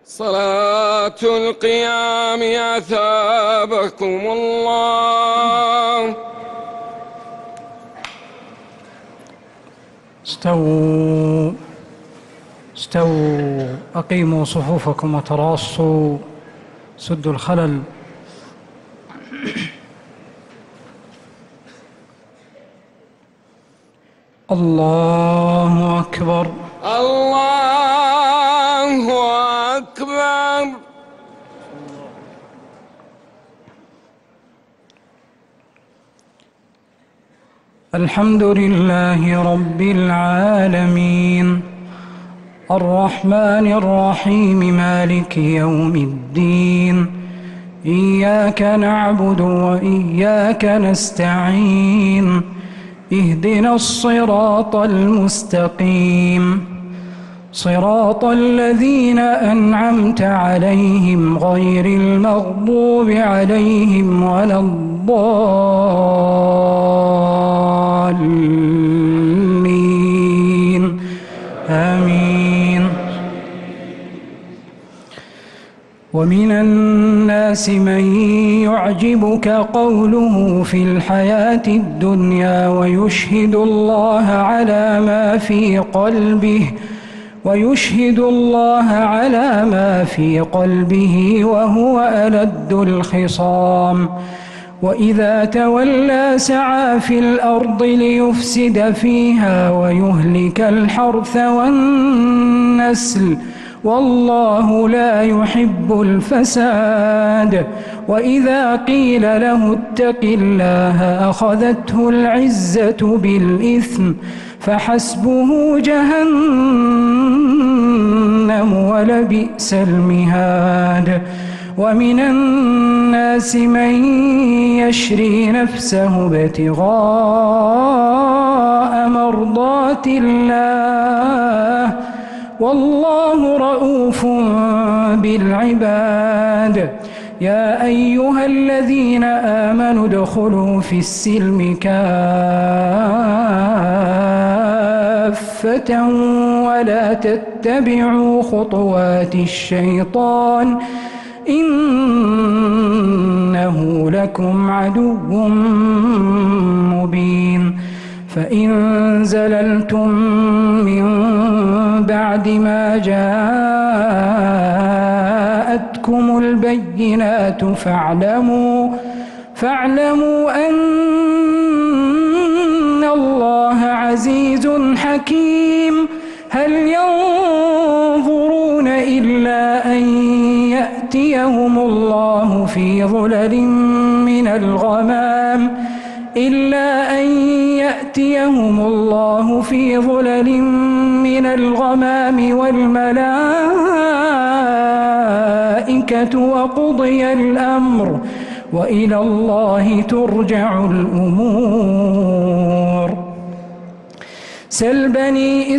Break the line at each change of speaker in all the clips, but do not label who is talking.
صلاة القيام أثابكم الله.
استووا استووا، أقيموا صفوفكم وتراصوا، سدوا الخلل. الله أكبر،
الله أكبر.
الحمد لله رب العالمين، الرحمن الرحيم، مالك يوم الدين. إياك نعبد وإياك نستعين، اهدنا الصراط المستقيم، صراط الذين أنعمت عليهم غير المغضوب عليهم ولا الضالين، آمين. ومن الناس من يعجبك قوله في الحياة الدنيا ويشهد الله على ما في قلبه وهو ألد الخصام. وإذا تولى سعى في الأرض ليفسد فيها ويهلك الحرث والنسل، والله لا يحب الفساد. وإذا قيل له اتق الله أخذته العزة بالإثم، فحسبه جهنم ولبئس المهاد. ومن الناس من يشري نفسه ابتغاء مرضات الله، والله رؤوف بالعباد. يا أيها الذين آمنوا ادخلوا في السلم كافة ولا تتبعوا خطوات الشيطان، إنه لكم عدو مبين. فإن زللتم من بعد ما جاءتكم البينات فاعلموا أن الله عزيز حكيم. هل ينظرون إلا أن يأتيهم الله في ظلل من الغمام والملائكة وقضي الأمر، وإلى الله ترجع الأمور. سل بني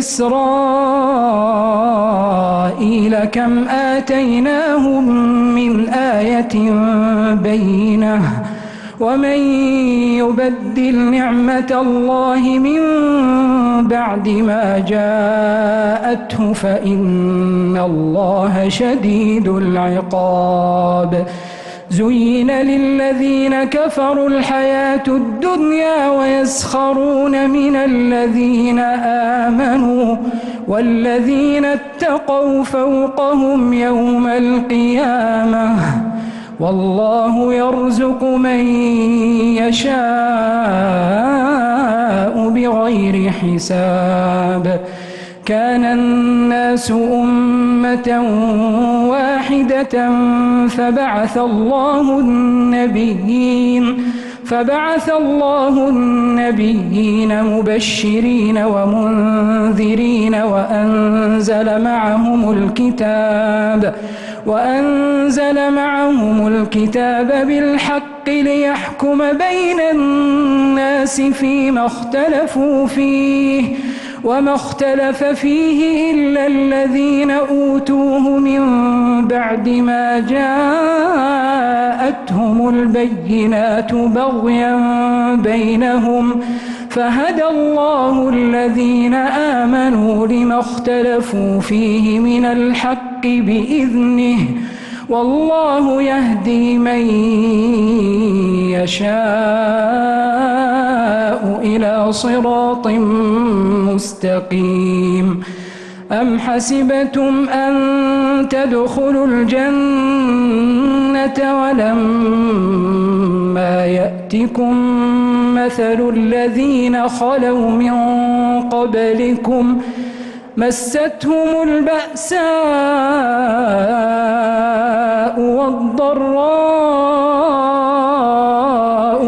إسرائيل كم آتيناهم من آية بينة، ومن يبدل نعمة الله من بعد ما جاءته فإن الله شديد العقاب. زين للذين كفروا الحياة الدنيا ويسخرون من الذين آمنوا، والذين اتقوا فوقهم يوم القيامة، والله يرزق من يشاء بغير حساب. كان الناس أمة واحدة فبعث الله النبيين مبشرين ومنذرين وأنزل معهم الكتاب بالحق ليحكم بين الناس فيما اختلفوا فيه، وما اختلف فيه إلا الذين أوتوه من بعد ما جاءتهم البينات بغيا بينهم، فهدى الله الذين آمنوا لما اختلفوا فيه من الحق بإذنه والله يهدي من يشاء إلى صراط مستقيم. أم حسبتم أن تدخلوا الجنة ولما يأتكم مثل الذين خلوا من قبلكم مستهم البأساء والضراء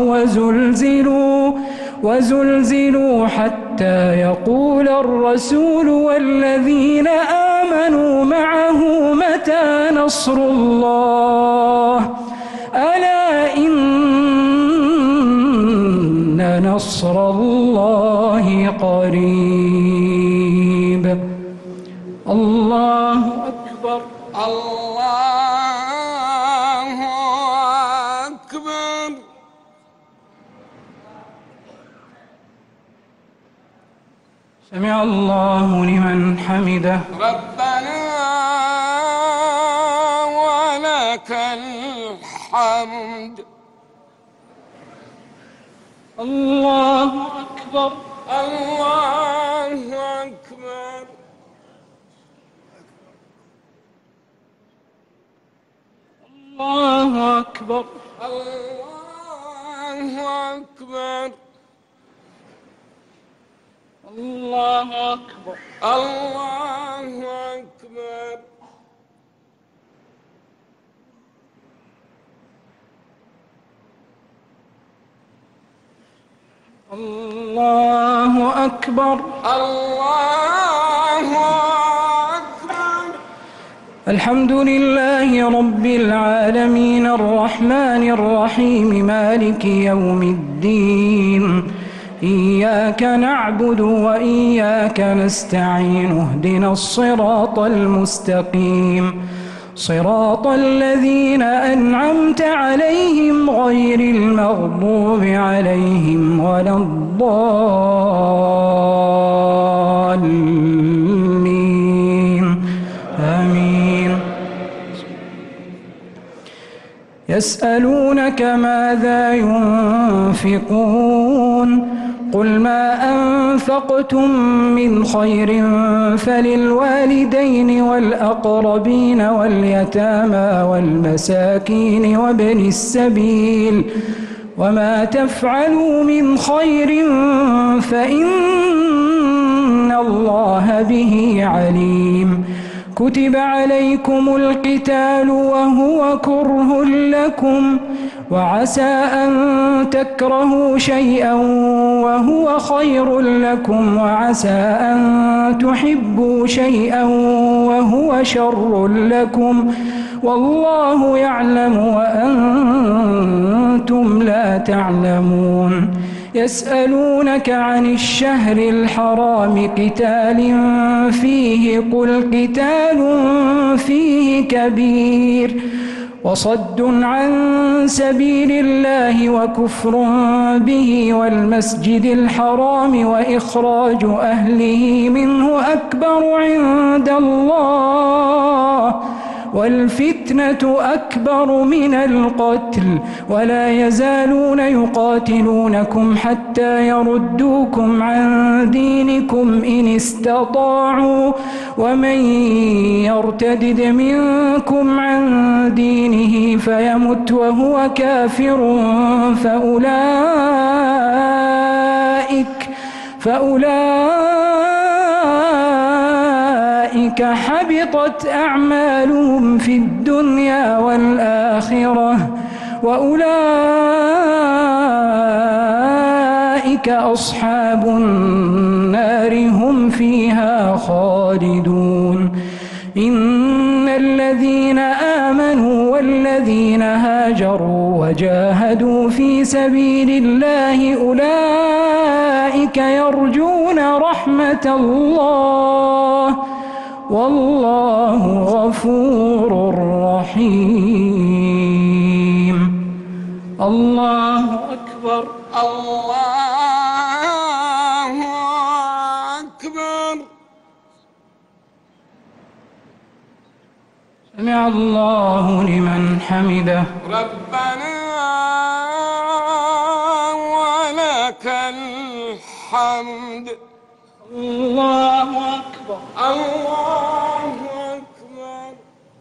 وزلزلوا حتى يقول الرسول والذين آمنوا معه متى نصر الله ألا إن نصر الله قريب. الله أكبر.
الله أكبر.
سمع الله لمن حمده.
ربنا ولك الحمد.
الله أكبر.
الله أكبر.
الله أكبر.
الله أكبر.
الله أكبر.
الله أكبر.
الله أكبر.
الله أكبر.
الحمد لله رب العالمين الرحمن الرحيم مالك يوم الدين إياك نعبد وإياك نستعين اهدنا الصراط المستقيم صراط الذين أنعمت عليهم غير المغضوب عليهم ولا الضالين آمين. يسألونك ماذا ينفقون قل ما أنفقتم من خير فللوالدين والأقربين واليتامى والمساكين وابن السبيل وما تفعلوا من خير فإن الله به عليم. كتب عليكم القتال وهو كره لكم وعسى أن تكرهوا شيئا وهو خير لكم وعسى أن تحبوا شيئا وهو شر لكم والله يعلم وأنتم لا تعلمون. يسألونك عن الشهر الحرام قتال فيه قل قتال فيه كبير وصد عن سبيل الله وكفر به والمسجد الحرام وإخراج أهله منه أكبر عند الله والفتنة أكبر من القتل ولا يزالون يقاتلونكم حتى يردوكم عن دينكم إن استطاعوا ومن يرتدد منكم عن دينه فيمت وهو كافر فأولئك حبطت أعمالهم في الدنيا والآخرة وأولئك أصحاب النار هم فيها خالدون. إن الذين آمنوا والذين هاجروا وجاهدوا في سبيل الله أولئك يرجون رحمة الله والله غفور رحيم. الله أكبر.
الله أكبر.
سمع الله لمن حمده.
ربنا ولك الحمد.
الله أكبر.
الله أكبر.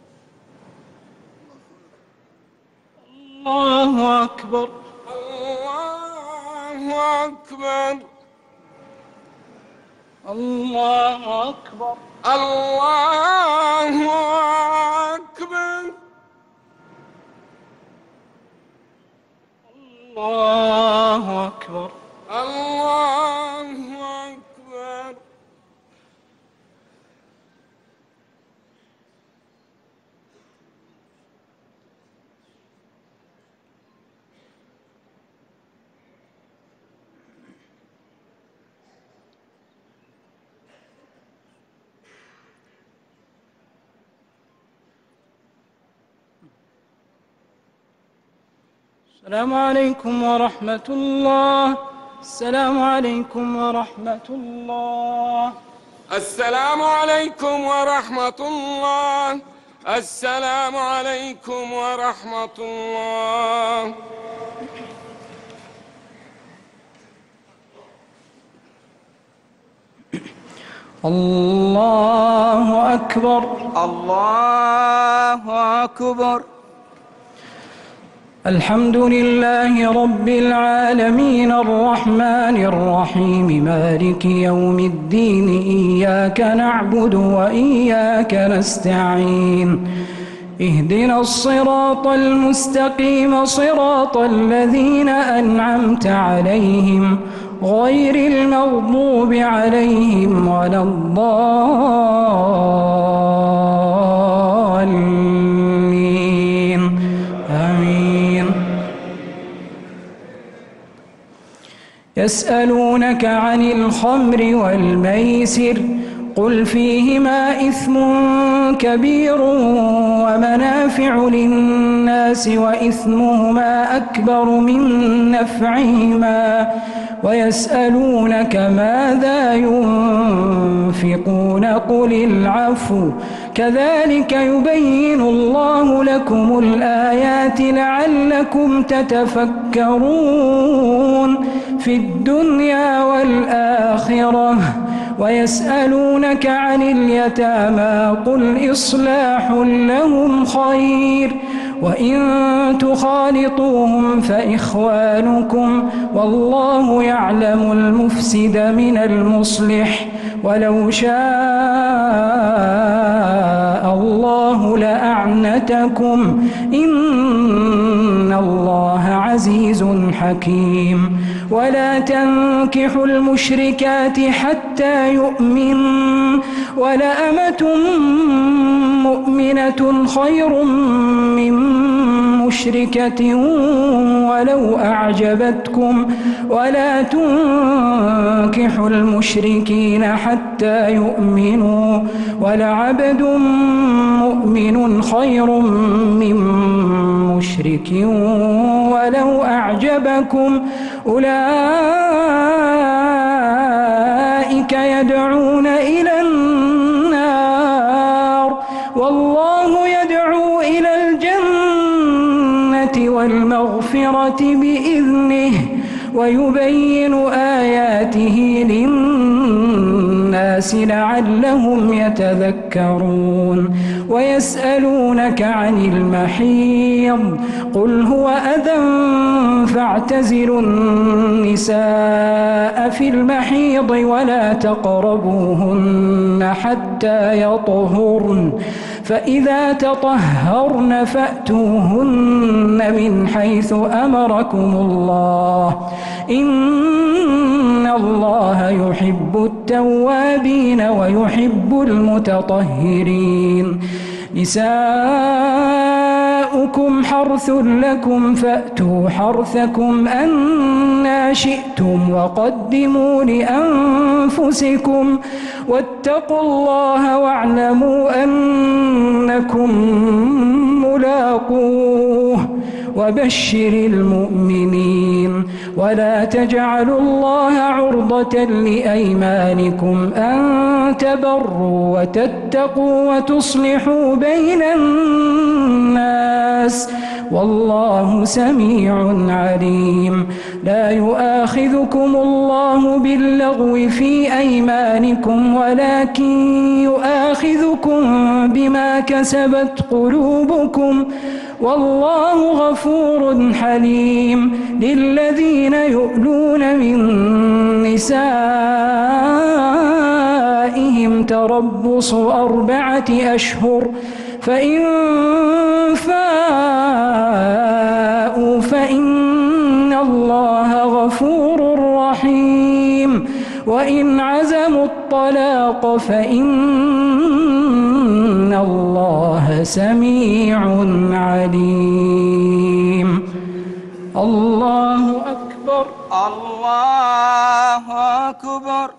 الله أكبر.
الله أكبر.
الله أكبر.
الله أكبر.
الله أكبر.
الله أكبر.
السلام عليكم ورحمة الله. السلام عليكم ورحمة الله.
السلام عليكم ورحمة الله. السلام عليكم ورحمة الله.
الله أكبر.
الله أكبر.
الحمد لله رب العالمين الرحمن الرحيم مالك يوم الدين إياك نعبد وإياك نستعين اهدنا الصراط المستقيم صراط الذين أنعمت عليهم غير المغضوب عليهم ولا الضالين آمين. يسألونك عن الخمر والميسر قل فيهما إثم كبير ومنافع للناس وإثمهما أكبر من نفعهما ويسألونك ماذا ينفقون قل العفو كذلك يبين الله لكم الآيات لعلكم تتفكرون في الدنيا والآخرة. ويسألونك عن اليتامى قل إصلاح لهم خير وإن تخالطوهم فإخوانكم والله يعلم المفسد من المصلح ولو شاء الله لأعنتكم إن الله عزيز حكيم. ولا تنكحوا المشركات حتى يؤمن ولأمة مؤمنة خير من مشركة ولو أعجبتكم ولا تنكحوا المشركين حتى يؤمنوا ولعبد مؤمن خير من مشرك ولو أعجبكم أولئك يدعون إلى النار والله يدعو إلى الجنة والمغفرة بإذنه ويبين آياته للناس لعلهم يتذكرون. ويسألونك عن المحيض قل هو أذى فاعتزلوا النساء في المحيض ولا تقربوهن حتى يطهرن فإذا تطهرن فأتوهن من حيث أمركم الله إن الله يحب التوابين ويحب المتطهرين. نساؤكم حرث لكم فأتوا حرثكم أنى شئتم وقدموا لأنفسكم واتقوا الله واعلموا أنكم ملاقوه وبشر المؤمنين. ولا تجعلوا الله عرضة لأيمانكم أن تبروا وتتقوا وتصلحوا بين الناس والله سميع عليم. لا يؤاخذكم الله باللغو في أيمانكم ولكن يؤاخذكم بما كسبت قلوبكم والله غفور حليم. للذين يؤلون من نسائهم تربص 4 أشهر فإن فاءوا فإن الله غفور رحيم. وإن عزموا الطلاق فإن الله سميع عليم. الله أكبر.
الله أكبر.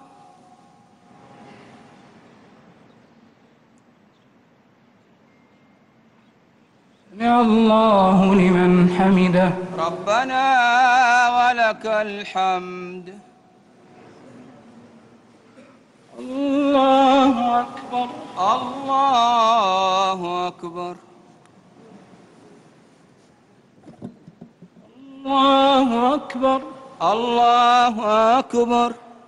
سمع الله لمن حمده.
ربنا ولك الحمد.
الله أكبر.
الله أكبر.
الله أكبر.
الله أكبر.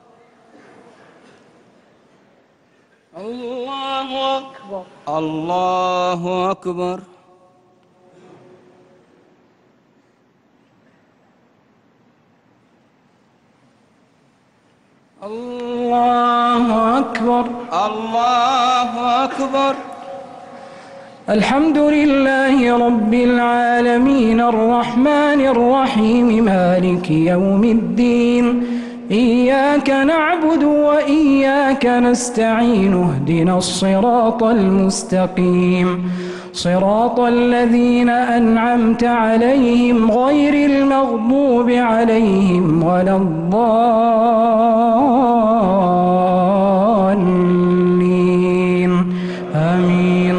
الله أكبر.
الله أكبر.
الله أكبر.
الله أكبر.
الحمد لله رب العالمين الرحمن الرحيم مالك يوم الدين. إياك نعبد وإياك نستعين اهدنا الصراط المستقيم صراط الذين أنعمت عليهم غير المغضوب عليهم ولا الضالين آمين.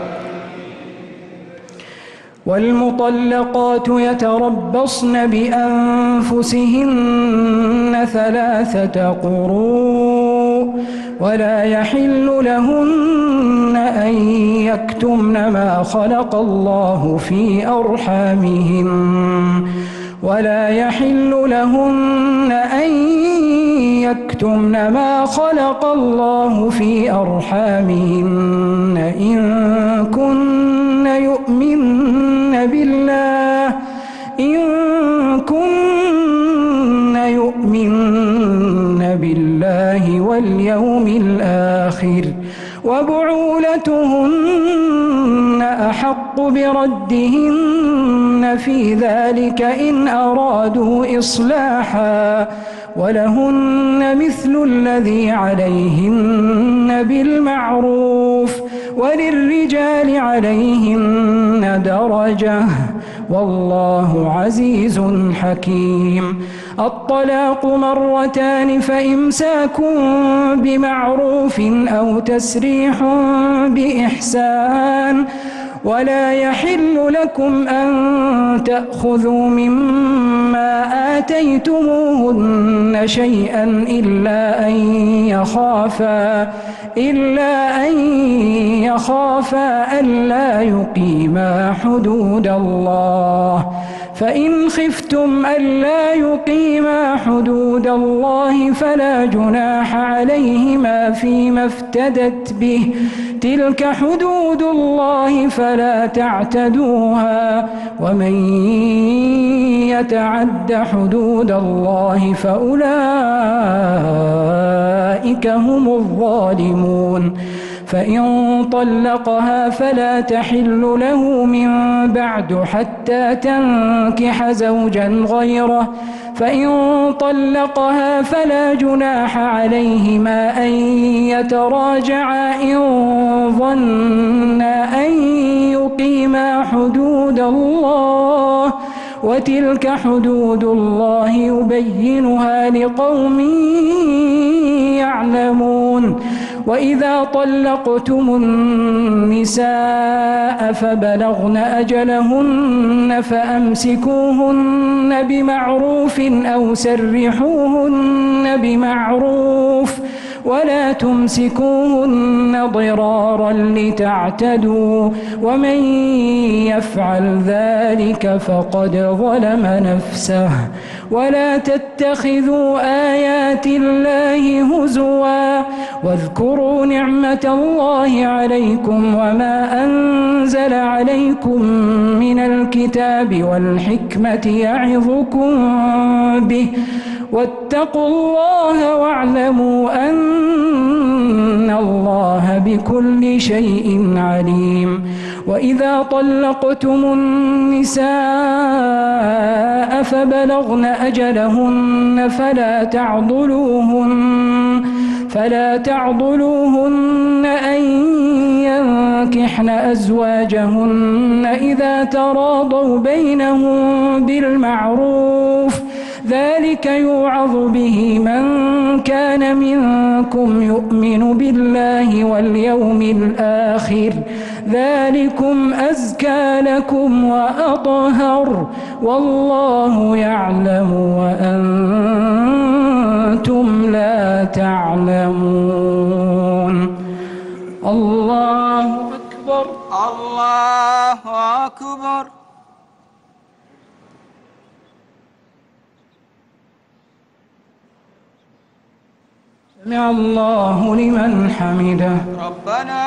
والمطلقات يتربصن بأنفسهن 3 قروء ولا يحل لهن أن يكتمن ما خلق الله في أرحامهن ولا يحل لهن أن يكتمن ما خلق الله في أرحامهن إن كن يؤمن بالله واليوم الآخر وبعولتهن أحق بردهن في ذلك إن أرادوا إصلاحا ولهن مثل الذي عليهن بالمعروف وللرجال عليهن درجة والله عزيز حكيم. الطلاق 2 فإمساك بمعروف أو تسريح بإحسان ولا يحل لكم أن تأخذوا مما آتيتموهن شيئا إلا أن يخافا ألا يقيما حدود الله فإن خفتم ألا يقيما حدود الله فلا جناح عليهما فيما افتدت به تلك حدود الله فلا تعتدوها ومن يتعد حدود الله فأولئك هم الظالمون. فإن طلقها فلا تحل له من بعد حتى تنكح زوجا غيره فإن طلقها فلا جناح عليهما أن يتراجعا إن ظنا أن يقيما حدود الله وتلك حدود الله يبينها لقوم يعلمون. وإذا طلقتم النساء فبلغن أجلهن فأمسكوهن بمعروف أو سرحوهن بمعروف ولا تمسكوهن ضرارا لتعتدوا ومن يفعل ذلك فقد ظلم نفسه ولا تتخذوا آيات الله هزوا واذكروا نعمة الله عليكم وما أنزل عليكم من الكتاب والحكمة يعظكم به واتقوا الله واعلموا أن الله بكل شيء عليم وإذا طلقتم النساء فبلغن أجلهن فلا تعضلوهن أن ينكحن أزواجهن إذا تراضوا بينهم بالمعروف ذلك يوعظ به من كان منكم يؤمن بالله واليوم الآخر ذلكم أزكى لكم وأطهر والله يعلم وأنتم لا تعلمون. الله أكبر.
الله أكبر.
سمع الله لمن حمده.
ربنا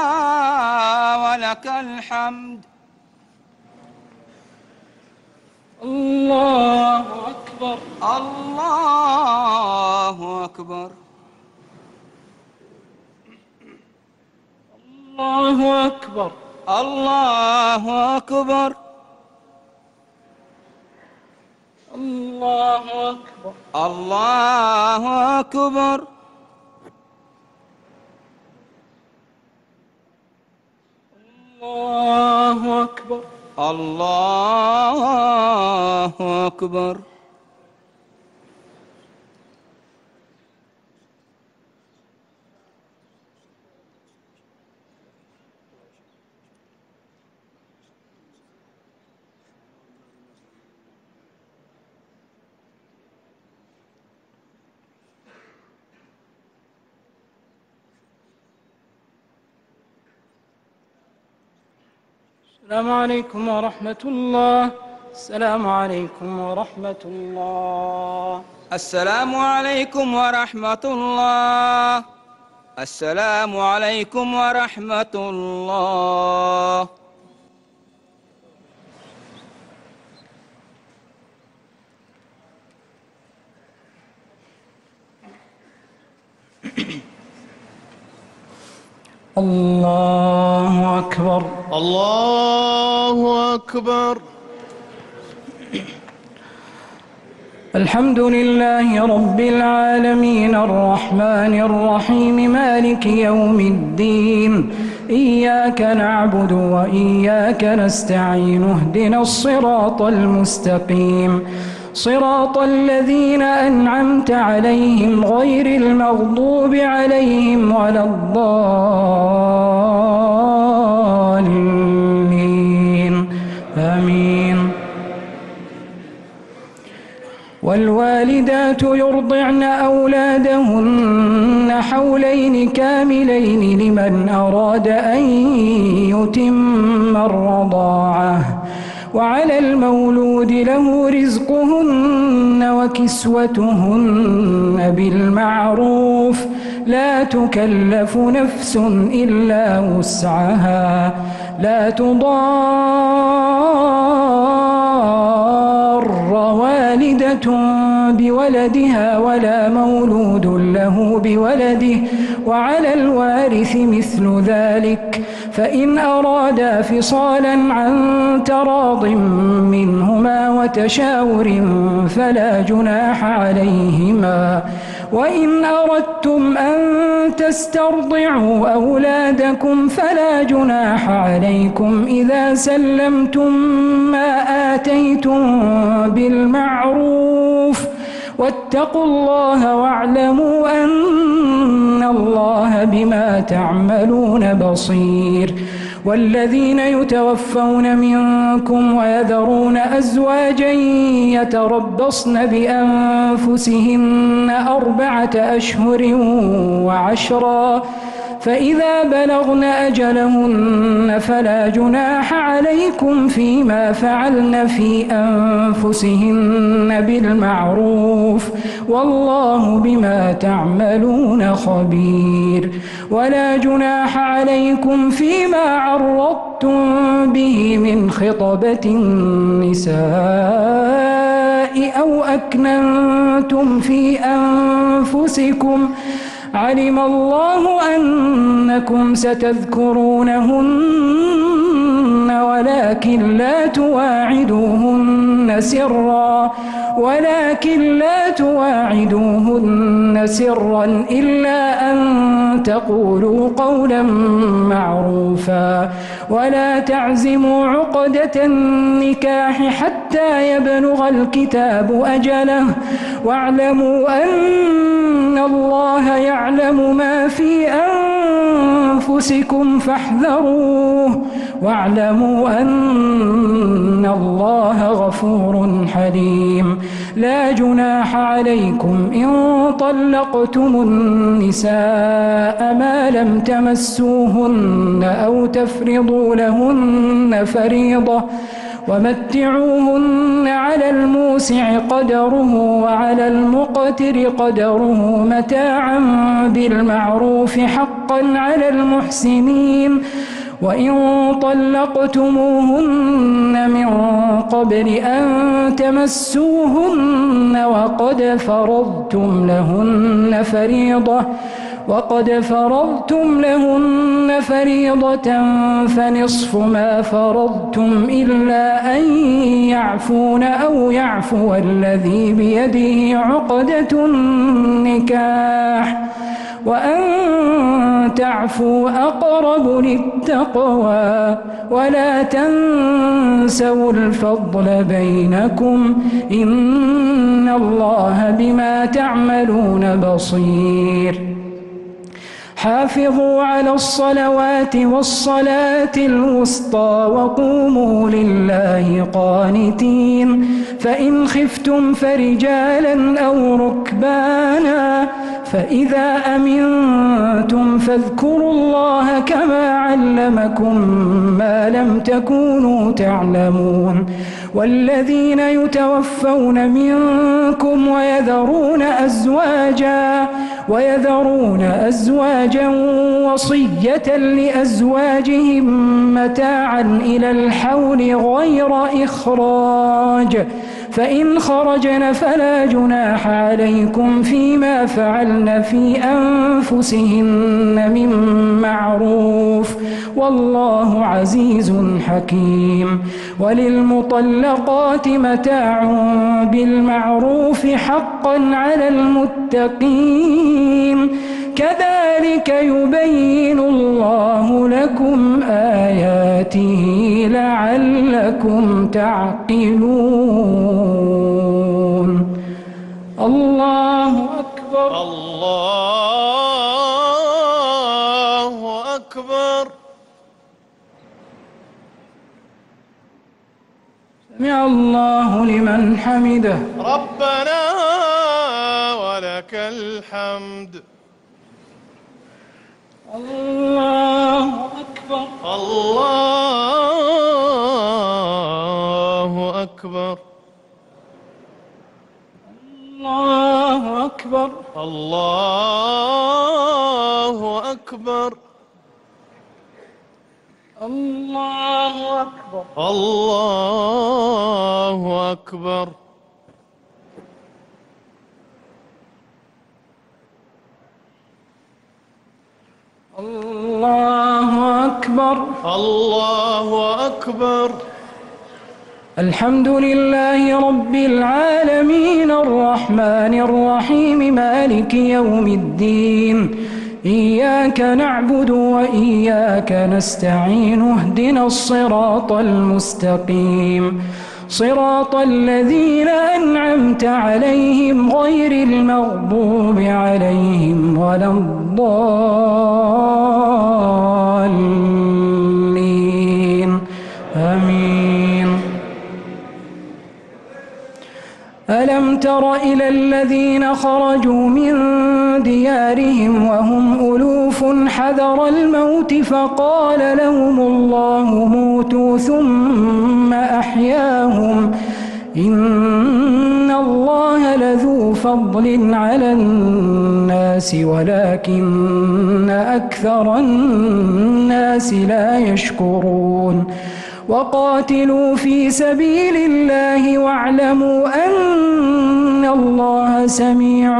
ولك الحمد.
الله أكبر.
الله أكبر.
الله أكبر.
الله أكبر.
الله أكبر.
الله أكبر.
الله أكبر.
الله أكبر.
السلام عليكم ورحمة الله. السلام عليكم ورحمة الله.
السلام عليكم ورحمة الله. السلام عليكم ورحمة الله.
الله أكبر.
الله أكبر.
الحمد لله رب العالمين الرحمن الرحيم مالك يوم الدين إياك نعبد وإياك نستعين اهدنا الصراط المستقيم صراط الذين أنعمت عليهم غير المغضوب عليهم ولا الضالين آمين. والوالدات يرضعن أولادهن حولين كاملين لمن أراد أن يتم الرضاعة وعلى المولود له رزقهن وكسوتهن بالمعروف لا تكلف نفس إلا وسعها لا تضار والدة بولدها ولا مولود له بولده وعلى الوارث مثل ذلك فإن أرادا فصالا عن تراض منهما وتشاور فلا جناح عليهما وإن أردتم أن تسترضعوا أولادكم فلا جناح عليكم إذا سلمتم ما آتيتم بالمعروف واتقوا الله واعلموا أن الله بما تعملون بصير. والذين يتوفون منكم ويذرون أزواجا يتربصن بأنفسهن 4 أشهر وعشرا، فإذا بلغن أجلهن فلا جناح عليكم فيما فعلن في أنفسهن بالمعروف، والله بما تعملون خبير. ولا جناح عليكم فيما عرضتم به من خطبة النساء أو أكننتم في أنفسكم، علم الله أنكم ستذكرونهن ولكن لا تواعدوهن سرا إلا أن تقولوا قولا معروفا، ولا تعزموا عقدة النكاح حتى يبلغ الكتاب أجله، واعلموا أن الله يعلم ما في أنفسكم فاحذروه، واعلموا أن الله غفور حليم. لا جناح عليكم إن طلقتم النساء ما لم تمسوهن أو تفرضوا لهن فريضة، ومتعوهن على الموسع قدره وعلى المقتر قدره متاعا بالمعروف حقا على المحسنين. وإن طلقتموهن من قبل أن تمسوهن وقد فرضتم لهن فريضة فنصف ما فرضتم إلا أن يعفون أو يعفو الذي بيده عقدة النكاح، وأن تعفوا أقرب للتقوى، ولا تنسوا الفضل بينكم، إن الله بما تعملون بصير. حافظوا على الصلوات والصلاة الوسطى وقوموا لله قانتين، فإن خفتم فرجالا أو ركبانا، فإذا أمنتم فاذكروا الله كما علمكم ما لم تكونوا تعلمون. والذين يتوفون منكم ويذرون أزواجا وصية لأزواجهم متاعا إلى الحول غير إخراج، فإن خرجن فلا جناح عليكم فيما فعلن في أنفسهن من معروف، والله عزيز حكيم. وللمطلقات متاع بالمعروف حقا على المتقين، كذلك يبين الله لكم آياته لعلكم تعقلون. الله أكبر.
الله أكبر.
سمع الله لمن حمده.
ربنا ولك الحمد.
الله أكبر.
الله أكبر.
الله أكبر.
الله أكبر.
الله أكبر.
الله أكبر.
الله أكبر.
الله أكبر.
الحمد لله رب العالمين الرحمن الرحيم مالك يوم الدين، إياك نعبد وإياك نستعين، اهدنا الصراط المستقيم، صراط الذين أنعمت عليهم غير المغضوب عليهم ولا الضالين آمين. ألم تر إلى الذين خرجوا من ديارهم وهم ألوف حذر الموت فقال لهم الله موتوا ثم أحياهم إن الله لذو فضل على الناس ولكن أكثر الناس لا يشكرون. وقاتلوا في سبيل الله واعلموا أن الله سميع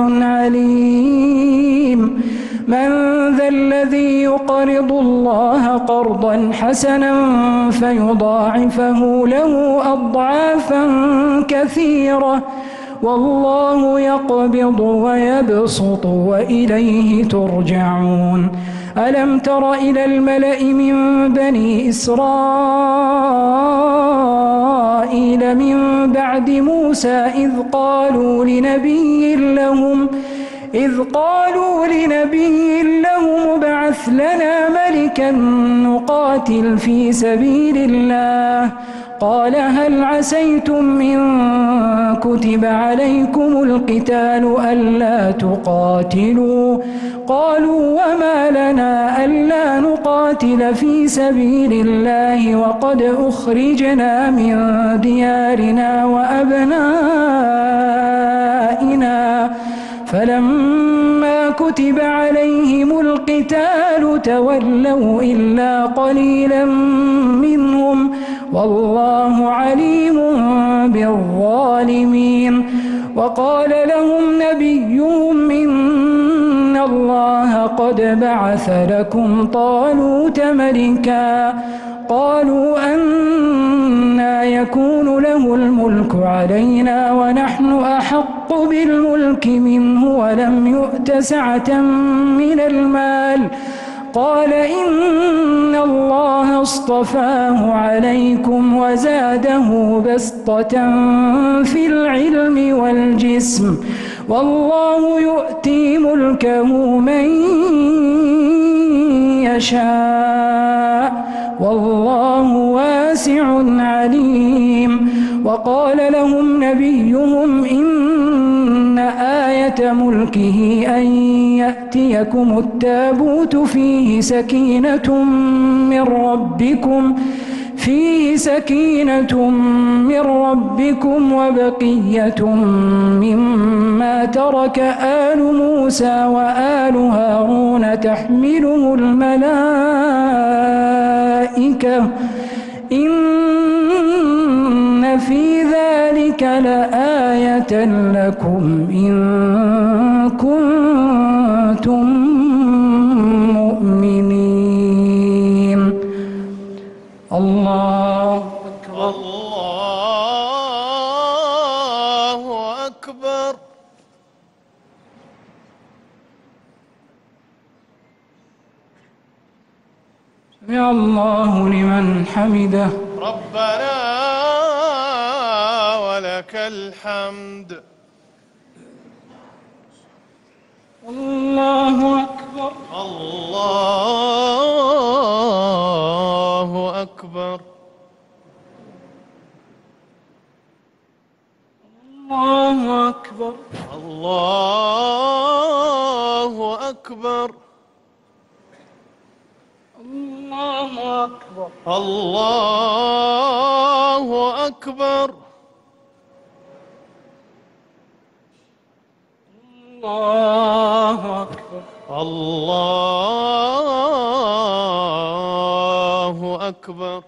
عليم. من ذا الذي يقرض الله قرضا حسنا فيضاعفه له أضعافا كثيرة والله يقبض ويبسط وإليه ترجعون. ألم تر إلى الملأ من بني إسرائيل من بعد موسى إذ قالوا لنبي لهم ابعث لنا ملكا نقاتل في سبيل الله قال هل عسيتم إن كتب عليكم القتال ألا تقاتلوا قالوا وما لنا ألا نقاتل في سبيل الله وقد أخرجنا من ديارنا وأبنائنا فلما كتب عليهم القتال تولوا إلا قليلا منهم والله عليم بالظالمين. وقال لهم نبيهم إن الله قد بعث لكم طالوت ملكا قالوا أنى يكون له الملك علينا ونحن أحق بالملك منه ولم يؤت سعة من المال قال إن الله اصطفاه عليكم وزاده بسطة في العلم والجسم والله يؤتي ملكه من يشاء والله واسع عليم. وقال لهم نبيهم إن آية ملكه أن يأتيكم التابوت فيه سكينة من ربكم وبقية مما ترك آل موسى وآل هارون تحمله الملائكة إن في ذلك لآية لكم إن كنتم مؤمنين. الله أكبر.
الله أكبر.
سمع الله لمن حمده.
ربنا ولك الحمد.
الله أكبر.
الله أكبر.
الله أكبر.
الله أكبر.
الله أكبر.
الله أكبر.
الله أكبر.
الله أكبر.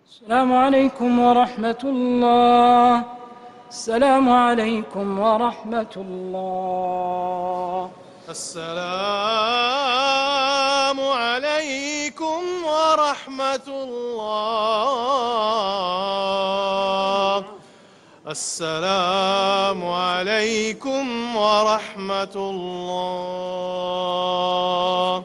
السلام عليكم ورحمة الله. السلام عليكم ورحمة الله.
السلام عليكم ورحمة الله. السلام عليكم ورحمة الله.